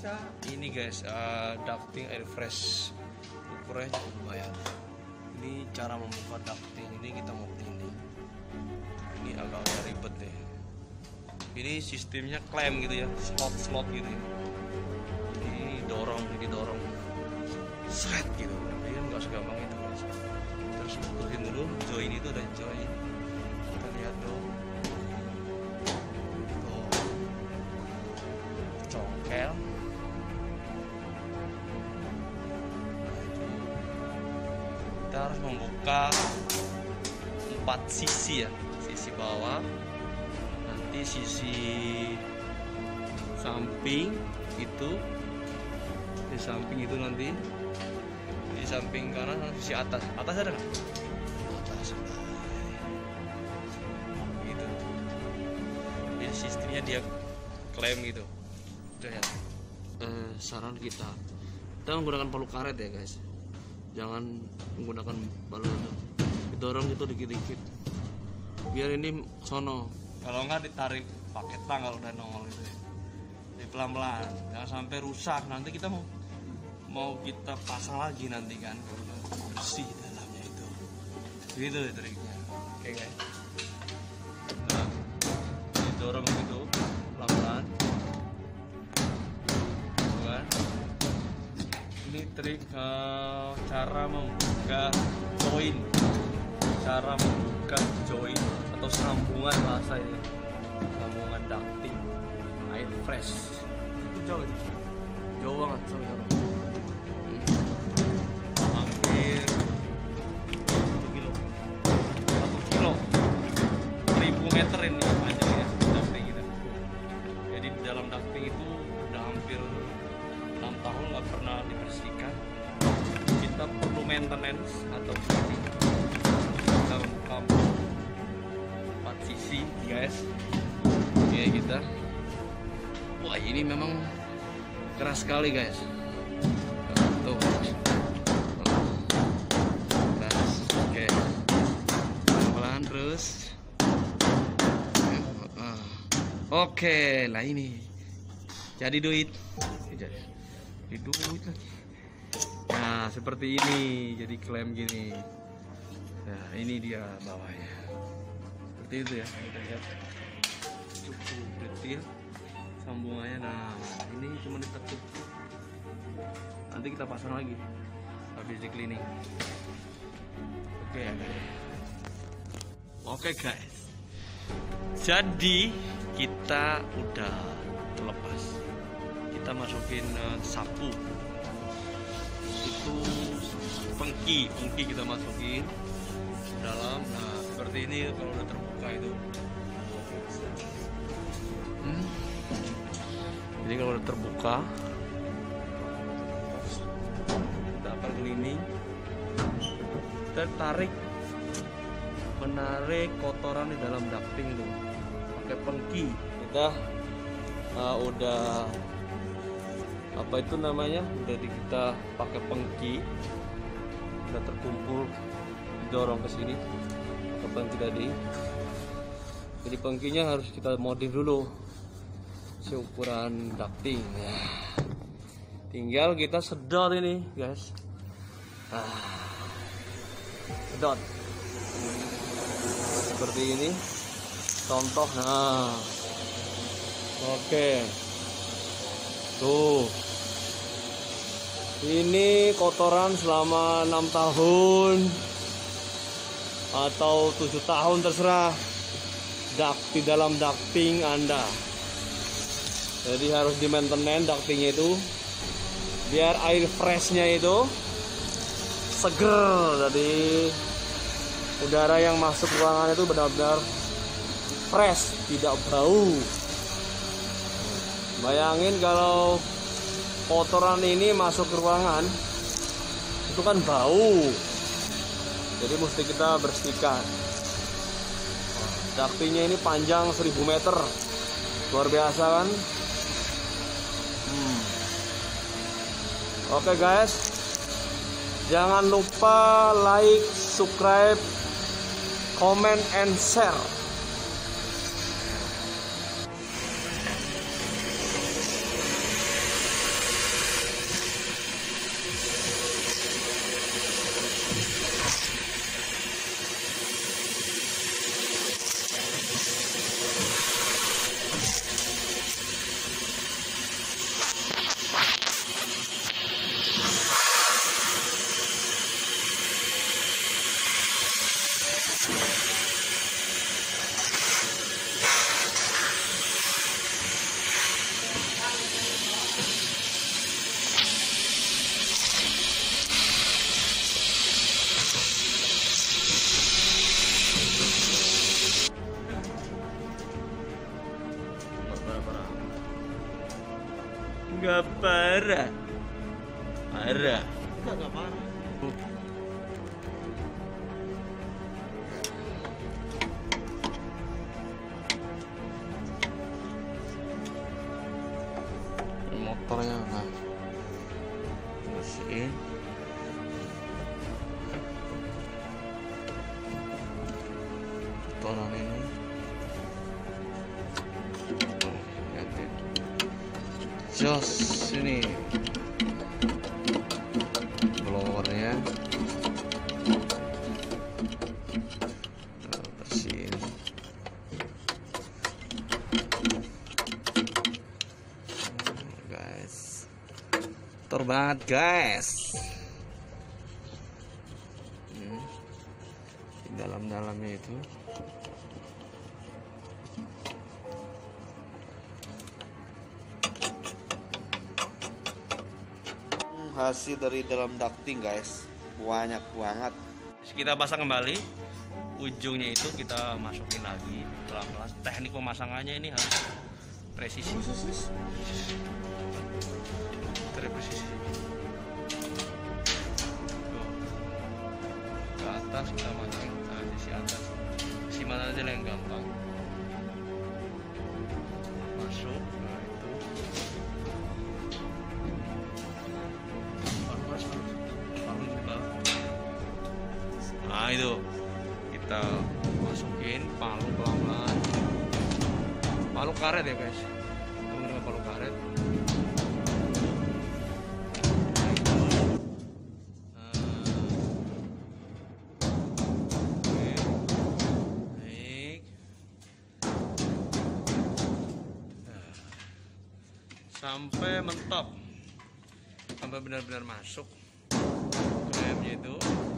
Ini guys, ducting air fresh ukurannya cukup lumayan. Ini cara membuka ducting ini, kita mau cleaning. Ini agak ribet deh. Ini sistemnya klem gitu ya, slot gitu ya. Ini didorong, seret gitu. Tapi kan nggak segampang itu guys. Terus bukuin dulu, join itu ada join. Kita lihat dong. Tuh, congkel. Kita harus membuka 4 sisi ya, sisi bawah, nanti sisi samping itu, di samping itu nanti, di samping kanan, sisi atas ada nggak? Atas gitu. Jadi sistemnya dia klaim gitu. Udah ya. Saran kita menggunakan palu karet ya guys. Jangan menggunakan balon, didorong gitu dikit-dikit biar ini sono. Kalau nggak ditarik pakai tang kalau udah nongol gitu ya. Jadi pelan-pelan, jangan sampai rusak. Nanti kita mau kita pasang lagi nanti kan, kalau udah bersih dalamnya itu. Gitu ya triknya. Oke guys. Nah, didorong gitu pelan-pelan. Kan? Ini trik cara membuka join, atau sambungan bahasa ini, sambungan ducting air fresh. Itu jauh banget soalnya. Hampir 1 kilo 1000 meter ini panjangnya ducting kita. Jadi di dalam ducting itu udah hampir 6 tahun nggak pernah dibersihkan. Kita perlu maintenance atau cleaning. Kita membuka 4 sisi guys. Oke kita. Wah ini memang keras sekali guys. Tuh. Keras. Oke. Pelan terus. Oke lah ini. Jadi duit. Jadi duit lagi. Nah seperti ini, jadi klaim gini. Nah ini dia bawahnya, seperti itu ya. Kita lihat cukup detail sambungannya. Nah ini cuma ditekuk, nanti kita pasang lagi habis di cleaning. Oke guys, jadi kita udah terlepas. Kita masukin sapu, itu pengki kita masukin dalam. Nah seperti ini kalau udah terbuka itu. Jadi kalau udah terbuka, kita akan cleaning. Kita menarik kotoran di dalam ducting itu pakai pengki. Kita udah apa itu namanya, udah kita pakai pengki, udah terkumpul, didorong ke sini pakai pengki tadi. Jadi pengkinya harus kita modif dulu seukuran ducting ya. Tinggal kita sedot ini guys. Sedot seperti ini contoh. Nah oke tuh, ini kotoran selama 6 tahun atau 7 tahun terserah di dalam ducting Anda. Jadi harus di maintenance ductingnya itu biar air freshnya itu seger. Jadi udara yang masuk ruangan itu benar-benar fresh, tidak bau. Bayangin kalau kotoran ini masuk ke ruangan, itu kan bau. Jadi mesti kita bersihkan. Ductingnya ini panjang 1000 meter, luar biasa kan? Oke guys, jangan lupa like, subscribe, comment, and share. Parah. Parah. Enggak parah. Motornya nah. Bersihin. Tonan ini. Lihatin. Jos ini. Blowernya. Nah, bersihin. Guys. Kotor banget, guys. Di dalam-dalamnya itu. Hasil dari dalam ducting, guys, banyak banget. Kita pasang kembali, ujungnya itu kita masukin lagi pelan-pelan. Teknik pemasangannya ini harus presisi. Presisi. Tuh. Ke atas kita masang, nah, sisi atas. Sisi mana aja yang gampang. Masuk, nah itu. Nah itu kita masukin palu pelan-pelan, palu karet ya guys, menggunakan palu karet. Baik. Sampai mentok, sampai benar-benar masuk remnya itu.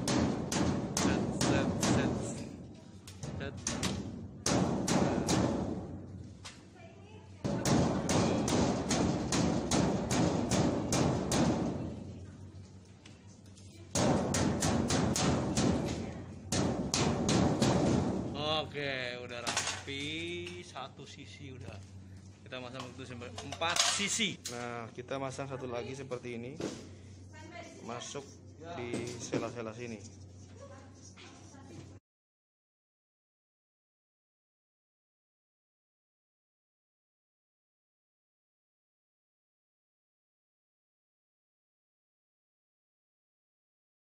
Oke, udah rapi, satu sisi udah. Kita masang itu sampai 4 sisi. Nah, kita masang satu lagi seperti ini. Masuk di sela-sela sini.